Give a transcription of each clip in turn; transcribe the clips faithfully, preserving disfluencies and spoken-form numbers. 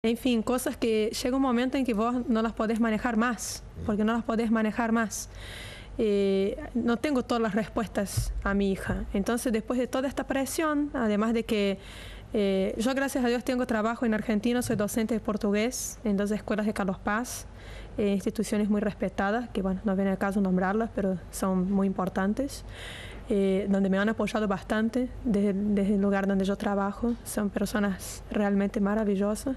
En fin, cosas que llega un momento en que vos no las podés manejar más, porque no las podés manejar más. Eh, no tengo todas las respuestas a mi hija. Entonces, después de toda esta presión, además de que eh, yo, gracias a Dios, tengo trabajo en Argentina, soy docente de portugués en dos escuelas de Carlos Paz, eh, instituciones muy respetadas, que bueno, no viene al caso nombrarlas, pero son muy importantes. Eh, donde me han apoyado bastante desde, desde el lugar donde yo trabajo. Son personas realmente maravillosas.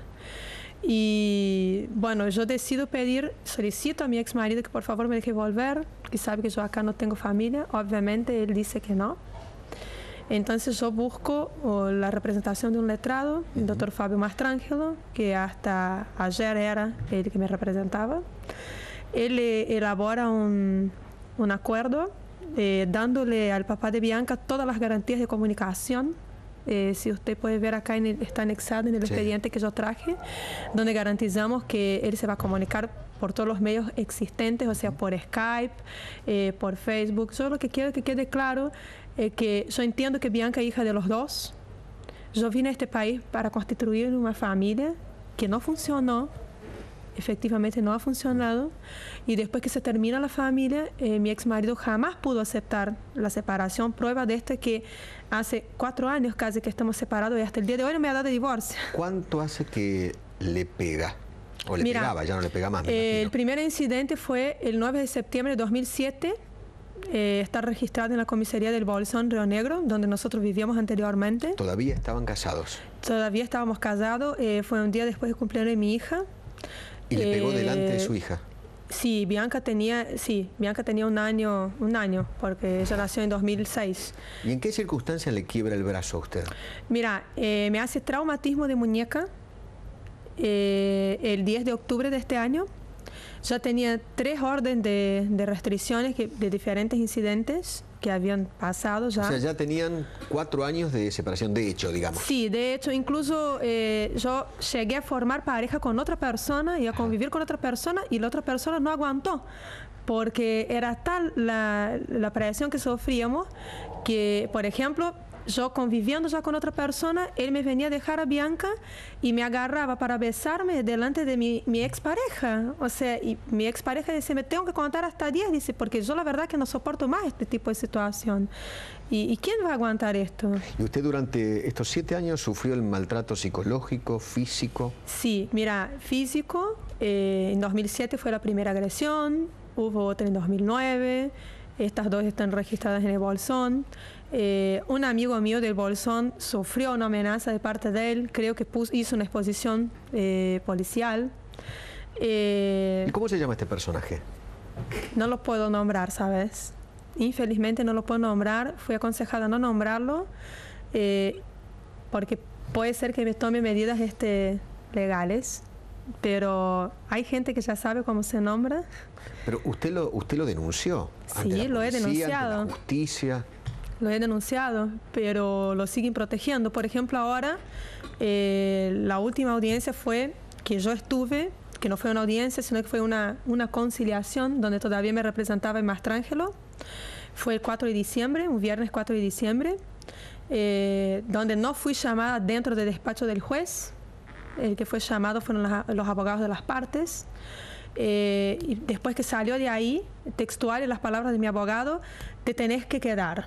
Y bueno, yo decido pedir, solicito a mi ex marido que por favor me deje volver, que sabe que yo acá no tengo familia. Obviamente él dice que no. Entonces yo busco oh, la representación de un letrado, el doctor Fabio Mastrangelo, que hasta ayer era el que me representaba. Él eh, elabora un, un acuerdo Eh, dándole al papá de Bianca todas las garantías de comunicación. Eh, si usted puede ver acá, en el, está anexado en el sí. expediente que yo traje, donde garantizamos que él se va a comunicar por todos los medios existentes, o sea, por Skype, eh, por Facebook. Yo lo que quiero que quede claro es que yo entiendo que Bianca es hija de los dos. Yo vine a este país para constituir una familia que no funcionó. Efectivamente no ha funcionado, y después que se termina la familia, eh, mi ex marido jamás pudo aceptar la separación. Prueba de esto es que hace cuatro años casi que estamos separados y hasta el día de hoy no me ha dado divorcio. ¿Cuánto hace que le pega? ¿O le Mira, pegaba? Ya no le pega más, me eh, el imagino. primer incidente fue el nueve de septiembre de dos mil siete. Eh, está registrado en la comisaría del Bolsón, Río Negro, donde nosotros vivíamos anteriormente. ¿Todavía estaban casados? Todavía estábamos casados. Eh, fue un día después del cumpleaños de mi hija. ¿Y le pegó eh, delante de su hija? Sí, Bianca tenía, sí, Bianca tenía un año, un año, porque ella nació en dos mil seis. ¿Y en qué circunstancias le quiebra el brazo a usted? Mira, eh, me hace traumatismo de muñeca eh, el diez de octubre de este año. Ya tenía tres órdenes de, de restricciones que, de diferentes incidentes que habían pasado ya. O sea, ya tenían cuatro años de separación, de hecho, digamos. Sí, de hecho, incluso eh, yo llegué a formar pareja con otra persona y a convivir con otra persona, y la otra persona no aguantó, porque era tal la, la presión que sufríamos que, por ejemplo, yo conviviendo ya con otra persona, él me venía a dejar a Bianca y me agarraba para besarme delante de mi, mi expareja. O sea, y mi expareja dice, me tengo que contar hasta diez, dice, porque yo la verdad que no soporto más este tipo de situación. ¿Y, y quién va a aguantar esto? ¿Y usted durante estos siete años sufrió el maltrato psicológico, físico? Sí, mira, físico, eh, en dos mil siete fue la primera agresión, hubo otra en dos mil nueve, estas dos están registradas en el Bolsón. Eh, un amigo mío del Bolsón sufrió una amenaza de parte de él, creo que puso, hizo una exposición eh, policial. Eh, ¿Y cómo se llama este personaje? No lo puedo nombrar, ¿sabes? Infelizmente no lo puedo nombrar, fui aconsejada a no nombrarlo, eh, porque puede ser que me tome medidas este, legales, pero hay gente que ya sabe cómo se nombra. Pero usted lo, usted lo denunció. Sí, ante la lo he policía, denunciado. ante la justicia. Lo he denunciado, pero lo siguen protegiendo. Por ejemplo, ahora eh, la última audiencia fue que yo estuve, que no fue una audiencia, sino que fue una, una conciliación donde todavía me representaba el Mastrangelo. Fue el cuatro de diciembre, un viernes cuatro de diciembre, eh, donde no fui llamada dentro del despacho del juez. El que fue llamado fueron los, los abogados de las partes. Eh, y después que salió de ahí, textual, las palabras de mi abogado, te tenés que quedar.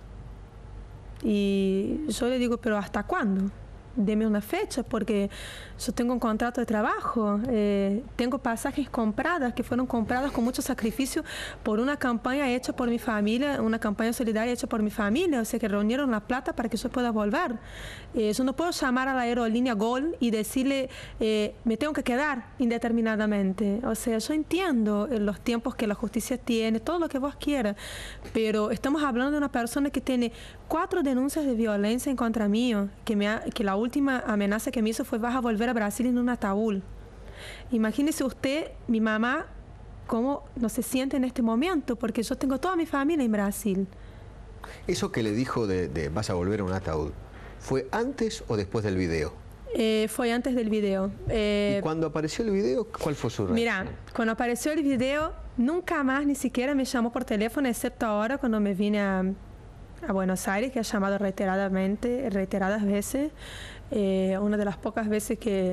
Y yo le digo, pero ¿hasta cuándo? Deme una fecha, porque yo tengo un contrato de trabajo, eh, tengo pasajes compradas, que fueron compradas con mucho sacrificio por una campaña hecha por mi familia, una campaña solidaria hecha por mi familia, o sea, que reunieron la plata para que yo pueda volver. Eh, yo no puedo llamar a la aerolínea Gol y decirle, eh, me tengo que quedar indeterminadamente. O sea, yo entiendo los tiempos que la justicia tiene, todo lo que vos quieras, pero estamos hablando de una persona que tiene cuatro denuncias de violencia en contra mío, que, me ha, que la última amenaza que me hizo fue, vas a volver a Brasil en un ataúd. Imagínese usted, mi mamá, cómo no se siente en este momento, porque yo tengo toda mi familia en Brasil. Eso que le dijo de, de vas a volver a un ataúd, ¿fue antes o después del video? Eh, fue antes del video. Eh, ¿Y cuando apareció el video, cuál fue su reacción? Mira, cuando apareció el video, nunca más ni siquiera me llamó por teléfono, excepto ahora cuando me vine a, a Buenos Aires, que ha llamado reiteradamente, reiteradas veces. Eh, una de las pocas veces que,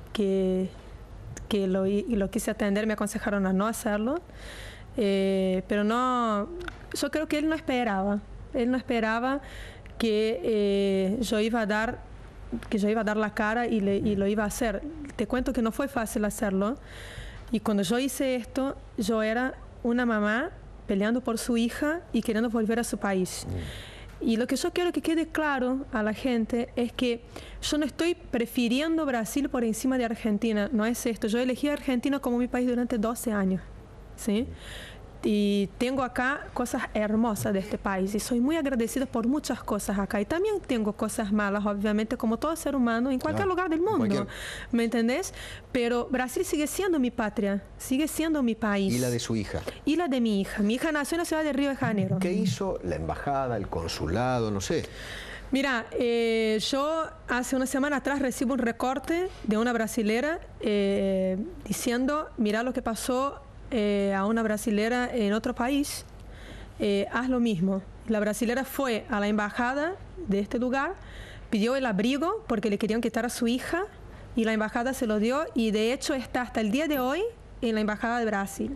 que, que lo, lo quise atender, me aconsejaron a no hacerlo. Eh, pero no, yo creo que él no esperaba, él no esperaba que eh, yo iba a dar, que yo iba a dar la cara y, le, y lo iba a hacer. Te cuento que no fue fácil hacerlo. Y cuando yo hice esto, yo era una mamá peleando por su hija y queriendo volver a su país. Mm. Y lo que yo quiero que quede claro a la gente es que yo no estoy prefiriendo Brasil por encima de Argentina, no es esto. Yo elegí a Argentina como mi país durante doce años, ¿sí? Y tengo acá cosas hermosas de este país y soy muy agradecida por muchas cosas acá. Y también tengo cosas malas, obviamente, como todo ser humano, en cualquier claro, lugar del mundo, cualquier... ¿me entendés? Pero Brasil sigue siendo mi patria, sigue siendo mi país. ¿Y la de su hija? Y la de mi hija. Mi hija nació en la ciudad de Río de Janeiro. ¿Qué hizo la embajada, el consulado, no sé? Mira, eh, yo hace una semana atrás recibo un recorte de una brasilera eh, diciendo, mira lo que pasó Eh, a una brasilera en otro país, eh, haz lo mismo. La brasilera fue a la embajada de este lugar, pidió el abrigo porque le querían quitar a su hija y la embajada se lo dio y de hecho está hasta el día de hoy en la embajada de Brasil.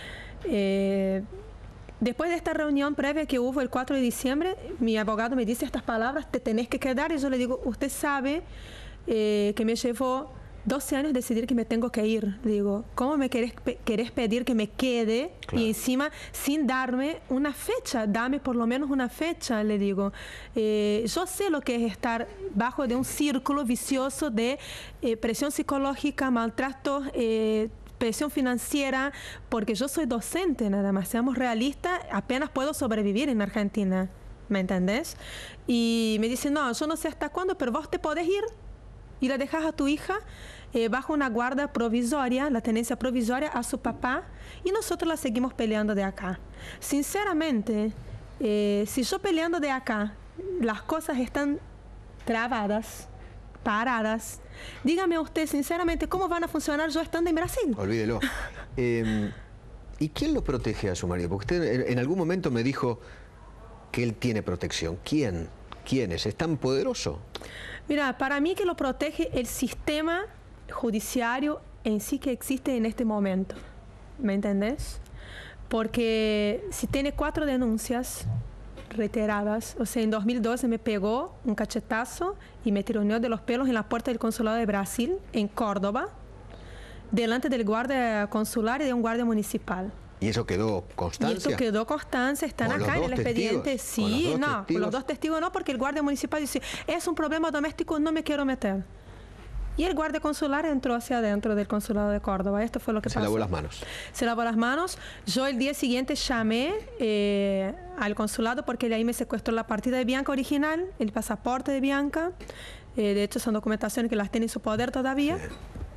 Eh, después de esta reunión previa que hubo el cuatro de diciembre, mi abogado me dice estas palabras, te tenés que quedar, y yo le digo, usted sabe eh, que me llevó doce años decidir que me tengo que ir. Digo, ¿cómo me querés, querés pedir que me quede? Claro. Y encima sin darme una fecha, dame por lo menos una fecha, le digo. Eh, yo sé lo que es estar bajo de un círculo vicioso de eh, presión psicológica, maltrato, eh, presión financiera, porque yo soy docente nada más, seamos realistas, apenas puedo sobrevivir en Argentina, ¿me entendés? Y me dice, no, yo no sé hasta cuándo, pero vos te podés ir y la dejas a tu hija eh, bajo una guarda provisoria, la tenencia provisoria a su papá, y nosotros la seguimos peleando de acá. Sinceramente, eh, si yo peleando de acá, las cosas están trabadas, paradas, dígame usted sinceramente, ¿cómo van a funcionar yo estando en Brasil? Olvídelo. eh, ¿Y quién lo protege a su marido? Porque usted en, en algún momento me dijo que él tiene protección. ¿Quién? ¿Quién es? ¿Es tan poderoso? Mira, para mí que lo protege el sistema judiciario en sí que existe en este momento. ¿Me entendés? Porque si tiene cuatro denuncias reiteradas, o sea, en dos mil doce me pegó un cachetazo y me tironeó de los pelos en la puerta del consulado de Brasil, en Córdoba, delante del guardia consular y de un guardia municipal. ¿Y eso quedó constancia? Y esto quedó constancia, están acá en el expediente. Sí, no, con los dos testigos no, porque el guardia municipal dice, es un problema doméstico, no me quiero meter. Y el guardia consular entró hacia adentro del consulado de Córdoba. Esto fue lo que pasó. Se lavó las manos. Se lavó las manos. Yo el día siguiente llamé eh, al consulado porque de ahí me secuestró la partida de Bianca original, el pasaporte de Bianca. Eh, de hecho, son documentaciones que las tiene en su poder todavía. Sí.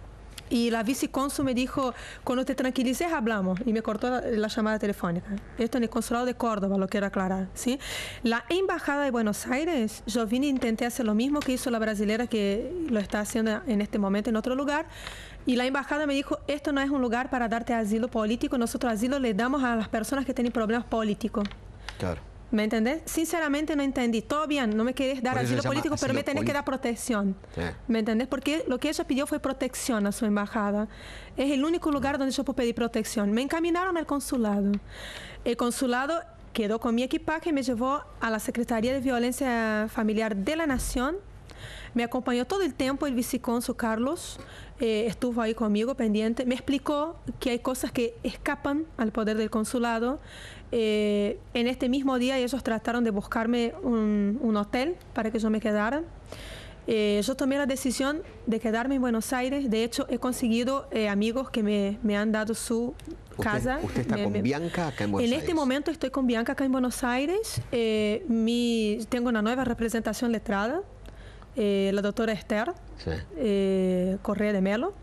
Y la vicecónsul me dijo, cuando te tranquilices hablamos, y me cortó la, la llamada telefónica. Esto en el consulado de Córdoba, lo quiero aclarar, ¿sí? La embajada de Buenos Aires, yo vine e intenté hacer lo mismo que hizo la brasilera, que lo está haciendo en este momento en otro lugar, y la embajada me dijo, esto no es un lugar para darte asilo político, nosotros asilo le damos a las personas que tienen problemas políticos. Claro. ¿Me entendés? Sinceramente no entendí. Todo bien, no me querés dar asilo político, pero me tenés que dar protección. Sí. ¿Me entendés? Porque lo que ella pidió fue protección a su embajada. Es el único lugar donde yo puedo pedir protección. Me encaminaron al consulado. El consulado quedó con mi equipaje y me llevó a la Secretaría de Violencia Familiar de la Nación. Me acompañó todo el tiempo el vicecónsul Carlos, eh, estuvo ahí conmigo pendiente, me explicó que hay cosas que escapan al poder del consulado. Eh, en este mismo día ellos trataron de buscarme un, un hotel para que yo me quedara. Eh, yo tomé la decisión de quedarme en Buenos Aires. De hecho, he conseguido eh, amigos que me, me han dado su casa. ¿Usted está me, con me, Bianca acá en Buenos en Aires? En este momento estoy con Bianca acá en Buenos Aires. Eh, mi, tengo una nueva representación letrada. Eh, la doctora Esther sí. eh, Correa de Melo,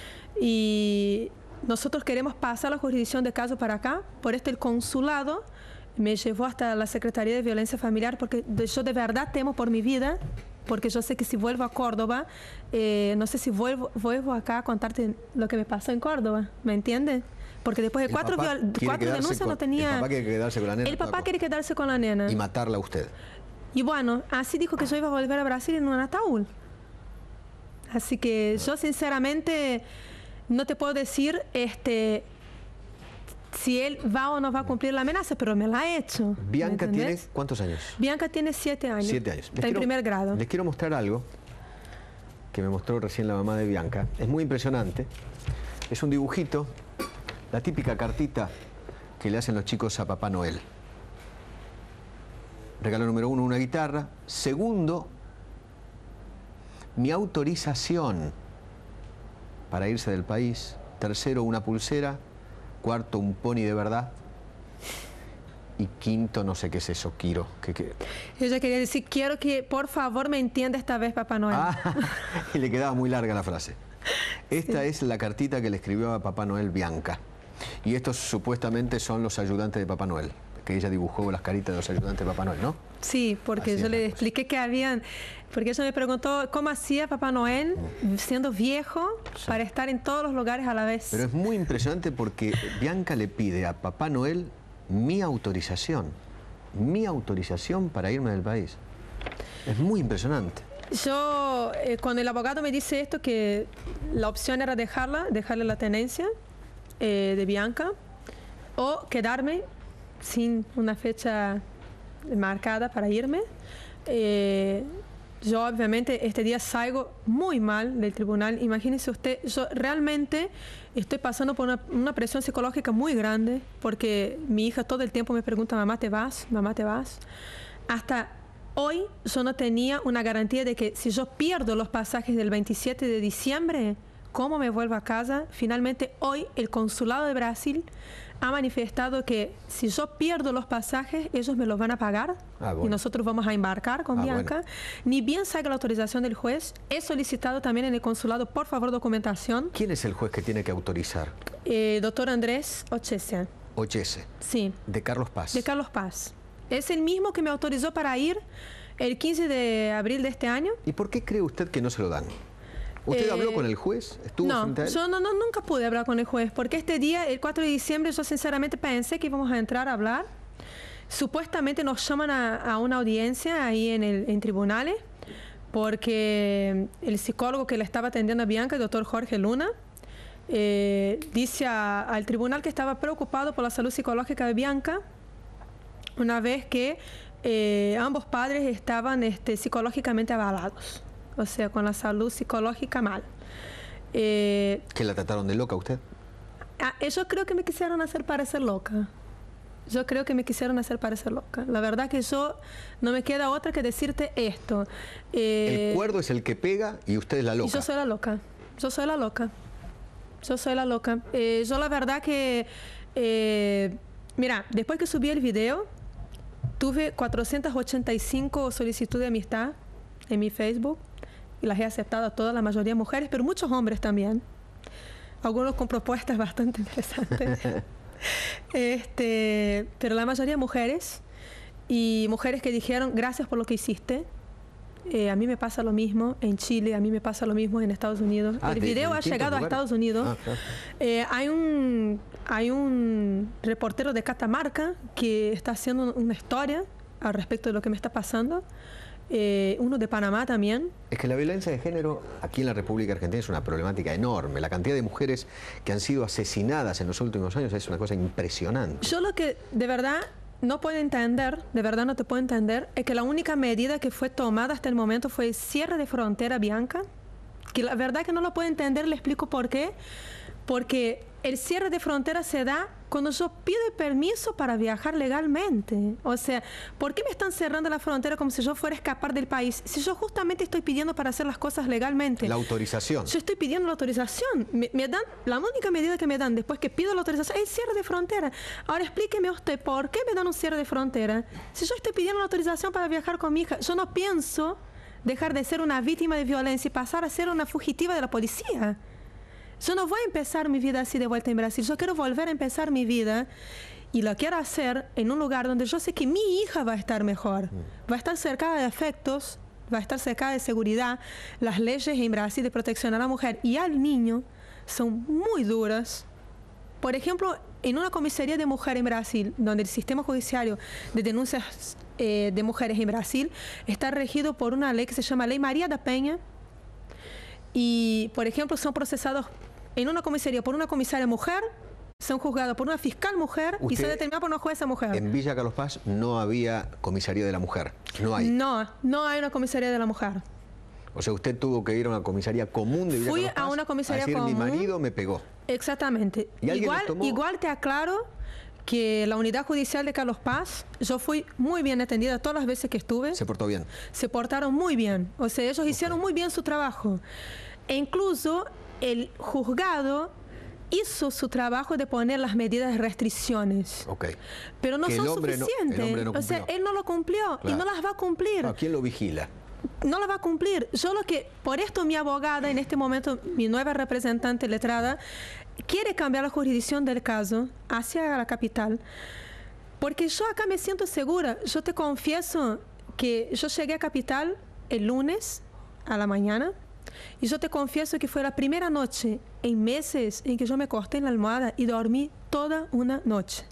y nosotros queremos pasar la jurisdicción de caso para acá. Por esto el consulado me llevó hasta la Secretaría de Violencia Familiar, porque yo de verdad temo por mi vida, porque yo sé que si vuelvo a Córdoba, eh, no sé si vuelvo, vuelvo acá a contarte lo que me pasó en Córdoba, ¿me entiendes? Porque después de cuatro, cuatro denuncias con, no tenía... El papá quiere quedarse con la nena. El papá quiere quedarse con la nena. Y matarla a usted. Y bueno, así dijo que yo iba a volver a Brasil en un ataúd. Así que yo sinceramente no te puedo decir este, si él va o no va a cumplir la amenaza, pero me la ha hecho. Bianca tiene ¿cuántos años? Bianca tiene siete años. Siete años. Está en primer grado. Les quiero mostrar algo que me mostró recién la mamá de Bianca. Es muy impresionante. Es un dibujito, la típica cartita que le hacen los chicos a Papá Noel. Regalo número uno, una guitarra. Segundo, mi autorización para irse del país. Tercero, una pulsera. Cuarto, un pony de verdad. Y quinto, no sé qué es eso, Kiro. ¿Qué, qué? Yo ya quería decir, quiero que por favor me entienda esta vez Papá Noel. Ah, y le quedaba muy larga la frase. Esta Sí. es la cartita que le escribió a Papá Noel Bianca. Y estos supuestamente son los ayudantes de Papá Noel. Que ella dibujó las caritas de los ayudantes de Papá Noel, ¿no? Sí, porque Así yo es le la cosa. expliqué que habían, porque ella me preguntó cómo hacía Papá Noel, siendo viejo, Sí. para estar en todos los lugares a la vez. Pero es muy impresionante porque Bianca le pide a Papá Noel mi autorización. Mi autorización para irme del país. Es muy impresionante. Yo, eh, cuando el abogado me dice esto, que la opción era dejarla, dejarle la tenencia eh, de Bianca, o quedarme sin una fecha marcada para irme, eh, yo obviamente este día salgo muy mal del tribunal. Imagínese usted, yo realmente estoy pasando por una, una presión psicológica muy grande, porque mi hija todo el tiempo me pregunta, mamá, ¿te vas? Mamá, ¿te vas? Hasta hoy yo no tenía una garantía de que si yo pierdo los pasajes del veintisiete de diciembre, ¿cómo me vuelvo a casa? Finalmente hoy el consulado de Brasil ha manifestado que si yo pierdo los pasajes, ellos me los van a pagar Ah, bueno. y nosotros vamos a embarcar con Ah, Bianca. bueno. Ni bien salga la autorización del juez, he solicitado también en el consulado, por favor, documentación. ¿Quién es el juez que tiene que autorizar? Eh, doctor Andrés Ochesia, Ochese, sí, de Carlos Paz. de Carlos Paz. Es el mismo que me autorizó para ir el quince de abril de este año. ¿Y por qué cree usted que no se lo dan? ¿Usted Eh, habló con el juez? ¿Estuvo No, frente a él? yo no, no, nunca pude hablar con el juez, porque este día, el cuatro de diciembre, yo sinceramente pensé que íbamos a entrar a hablar. Supuestamente nos llaman a, a una audiencia ahí en, el, en tribunales, porque el psicólogo que le estaba atendiendo a Bianca, el doctor Jorge Luna, eh, dice a- al tribunal que estaba preocupado por la salud psicológica de Bianca, una vez que eh, ambos padres estaban este, psicológicamente avalados, o sea, con la salud psicológica mal. Eh, ¿Que la trataron de loca usted? ah, ellos creo que me quisieron hacer parecer loca. Yo creo que me quisieron hacer parecer loca. La verdad que yo no me queda otra que decirte esto. Eh, El cuerdo es el que pega y usted es la y loca. yo soy la loca. Yo soy la loca. Yo soy la loca. Eh, yo la verdad que... eh, mira, después que subí el video, tuve cuatrocientas ochenta y cinco solicitudes de amistad en mi Facebook. Y las he aceptado a todas, la mayoría mujeres, pero muchos hombres también. Algunos con propuestas bastante interesantes. este, pero la mayoría mujeres. Y mujeres que dijeron, gracias por lo que hiciste. Eh, a mí me pasa lo mismo en Chile, a mí me pasa lo mismo en Estados Unidos. Ah, el de- video de ha distintos llegado a lugares. Estados Unidos. Ah, claro. Eh, hay un hay un reportero de Catamarca que está haciendo una historia al respecto de lo que me está pasando. Eh, uno de Panamá también. Es que la violencia de género aquí en la República Argentina es una problemática enorme. La cantidad de mujeres que han sido asesinadas en los últimos años es una cosa impresionante. Yo lo que de verdad no puedo entender, de verdad no te puedo entender, es que la única medida que fue tomada hasta el momento fue el cierre de frontera, Bianca. Que la verdad que no lo puedo entender, le explico por qué. Porque el cierre de frontera se da cuando yo pido el permiso para viajar legalmente. O sea, ¿por qué me están cerrando la frontera como si yo fuera a escapar del país? Si yo justamente estoy pidiendo para hacer las cosas legalmente. La autorización. Yo estoy pidiendo la autorización. Me, me dan, la única medida que me dan después que pido la autorización es el cierre de frontera. Ahora explíqueme usted, ¿por qué me dan un cierre de frontera? Si yo estoy pidiendo la autorización para viajar con mi hija, yo no pienso dejar de ser una víctima de violencia y pasar a ser una fugitiva de la policía. Yo no voy a empezar mi vida así de vuelta en Brasil. Yo quiero volver a empezar mi vida y lo quiero hacer en un lugar donde yo sé que mi hija va a estar mejor. Va a estar cercada de afectos, va a estar cercada de seguridad. Las leyes en Brasil de protección a la mujer y al niño son muy duras. Por ejemplo, en una comisaría de mujer en Brasil, donde el sistema judiciario de denuncias eh, de mujeres en Brasil está regido por una ley que se llama Ley María da Penha. y, por ejemplo, son procesados en una comisaría por una comisaria mujer, son juzgados por una fiscal mujer y son determinados por una jueza mujer. En Villa Carlos Paz no había comisaría de la mujer, no hay. No, no hay una comisaría de la mujer. O sea, usted tuvo que ir a una comisaría común de Villa Fui Carlos Paz a una comisaría a decir, común. mi marido me pegó. Exactamente. ¿Y alguien igual, les tomó? igual te aclaro que la unidad judicial de Carlos Paz, yo fui muy bien atendida todas las veces que estuve. ¿Se portó bien? Se portaron muy bien. O sea, ellos hicieron muy bien su trabajo. E incluso el juzgado hizo su trabajo de poner las medidas de restricciones. Okay. Pero no que son el hombre suficientes. No, el hombre no o sea, él no lo cumplió claro. y no las va a cumplir. ¿A quién lo vigila? No lo va a cumplir. Solo que por esto mi abogada, en este momento, mi nueva representante letrada, quiere cambiar la jurisdicción del caso hacia la capital. Porque yo acá me siento segura. Yo te confieso que yo llegué a capital el lunes a la mañana y yo te confieso que fue la primera noche en meses en que yo me acosté en la almohada y dormí toda una noche.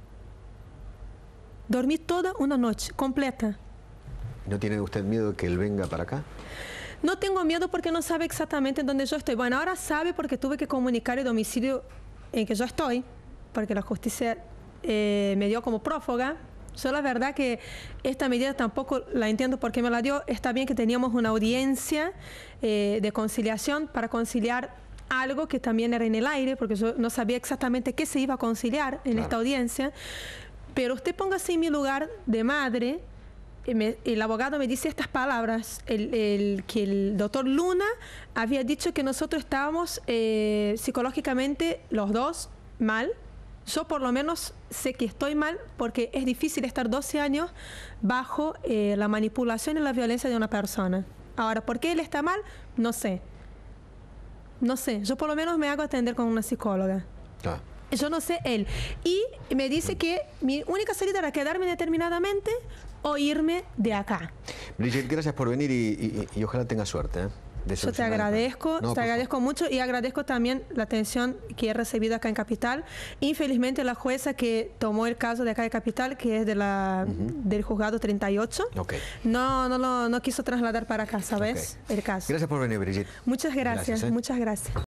Dormí toda una noche, completa. ¿No tiene usted miedo de que él venga para acá? No tengo miedo porque no sabe exactamente dónde yo estoy. Bueno, ahora sabe porque tuve que comunicar el domicilio en que yo estoy, porque la justicia eh, me dio como prófuga. Yo la verdad que esta medida tampoco la entiendo por qué me la dio. Está bien que teníamos una audiencia eh, de conciliación para conciliar algo que también era en el aire, porque yo no sabía exactamente qué se iba a conciliar en claro. esta audiencia. Pero usted póngase en mi lugar de madre. Me, el abogado me dice estas palabras, el, el, que el doctor Luna había dicho que nosotros estábamos eh, psicológicamente los dos mal. Yo por lo menos sé que estoy mal porque es difícil estar doce años bajo eh, la manipulación y la violencia de una persona. Ahora, ¿por qué él está mal? No sé. No sé. Yo por lo menos me hago atender con una psicóloga. Ah. Yo no sé él. Y me dice que mi única salida era quedarme determinadamente o irme de acá. Brigitte, gracias por venir y, y, y ojalá tenga suerte. ¿eh? Yo te agradezco, no, te agradezco favor. mucho y agradezco también la atención que he recibido acá en Capital. Infelizmente la jueza que tomó el caso de acá de Capital, que es de la, uh-huh. del juzgado treinta y ocho, okay. no, no, lo, no quiso trasladar para acá, ¿sabes? Okay. El caso. Gracias por venir, Brigitte. Muchas gracias, gracias ¿eh? muchas gracias.